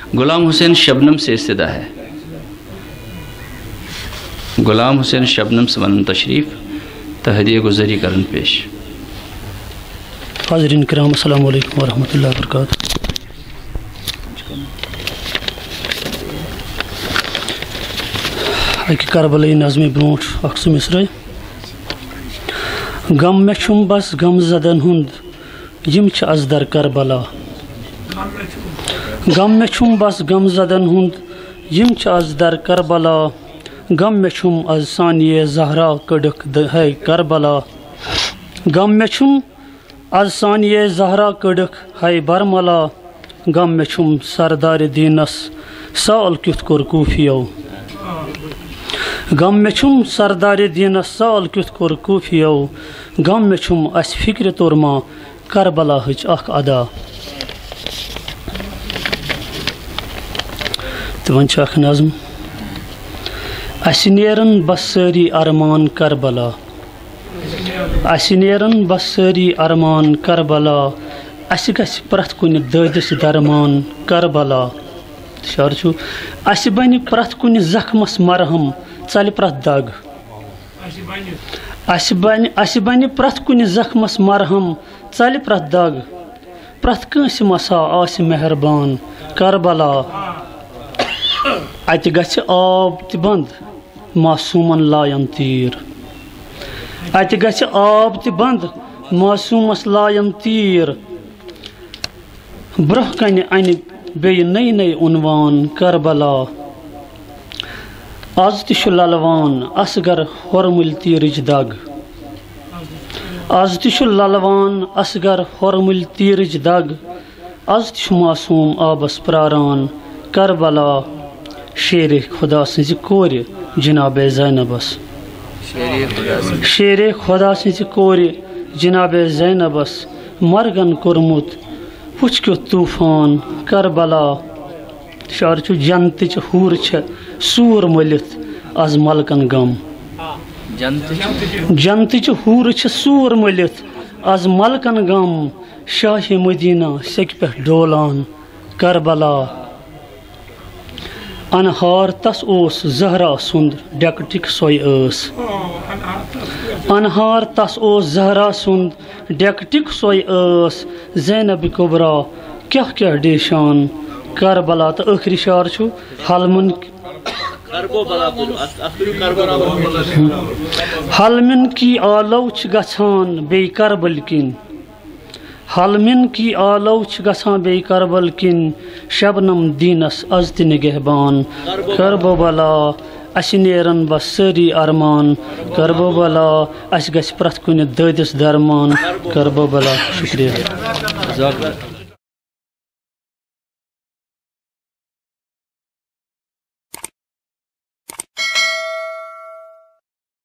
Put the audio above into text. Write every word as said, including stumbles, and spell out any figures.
غلام حسین شبنم سے استدا ہے. غلام حسین شبنم سے ون تشریف تہدیہ گزاری کرن پیش. حاضرین کرام السلام علیکم ورحمۃ اللہ وبرکاتہ. اکہ کربلائی نظم برونٹ اخ سہ مصرے. غم مے چھم بس غم زدن ہند یم چھ از در کربلا. غم مے چھم بس غم زدن ہند یم چھ از در کربلا. غم مے چھم از ثانیہ زہرا کڑک ہے کربلا. غم مے چھم از ثانیہ زہرا کڑک ہے برملا. غم مے چھم سردار دینس سال کیُتھ کوٚر کوفیو. غم مے چھم سردار دینس سال کیُتھ کوٚر کوفیو. غم مے چھم اس فکر تورما کربلا ہچ اخ ادا. تو ون چھ اخ نظم. اس نیرن بس ساری ارمان کربلا. اس نیرن بس ساری ارمان کربلا. اس گژھِ پرٛٮ۪تھ کُنہِ دٲدِس درمان کربلا. شعر چھُ اس بنہِ پرٛٮ۪تھ کُنہِ زخمس مرہم ژلہِ پرٛٮ۪تھ دگ. اس بنہِ اس بنہِ پرٛٮ۪تھ کُنہِ زخمس مرہم ژلہِ پرٛٮ۪تھ دگ. پرٛٮ۪تھ کٲنٛسہِ مسا آسہِ مہربان کربلا. اتہِ گژھِ آب تہِ بنٛد معصوٗمن لاین تیٖر. اتہِ گژھِ آب تہِ بنٛد معصوٗمس لاین تیٖر. برٛونٛہہ کنہِ انہِ بیٚیہِ نٔے نٔے عنوان کربلا. آز تہِ چھُ للوان اصغر ہورمُلۍ تیٖرٕچ دگ. آز تہِ چھُ للوان اصغر ہورمُلۍ تیٖرٕچ دگ. آز تہِ چھُ معصوٗم آبس پرٛاران کربلا. شیرِ خدا سٕنٛزِ کورِ جنابِ زینبس. شیرِ خدا سٕنٛزِ کورِ جنابِ زینبس مرگن کوٚرمُت وٕچھ کیُتھ طوٗفان کربلا. شعر چھُ جنتٕچ ہوٗر چھےٚ سوٗر مٔلِتھ آز ملکن غم. جنتٕچ ہوٗر چھےٚ سوٗر مٔلِتھ آز ملکن غم. شاہِ مدیٖنہ سیٚکہِ پٮ۪ٹھ ڈولان کربلا. انہار تس اوس زہرا سُنٛد ڈیکہٕ سۄے ٲس. انہار تس اوس زہرا سُنٛد ڈیکہٕ سۄے ٲس. زینب کبرا کیٛاہ کیٛاہ ڈیشان کربلا. تہٕ ٲخری شعر چھُ حلمن حلمن کی آلو چھِ گژھان بیٚیہِ کربل کِنۍ. حلمن کی آلو چھِ گژھان بیٚیہِ کربل کِنۍ. شبنم دیٖنس از تہِ نگہبان کربلا. اسہِ نیرن بس سٲری ارمان کربلا. اسہِ گژھِ پرٛٮ۪تھ کُنہِ دٲدِس درمان کربلا. شُکریہ.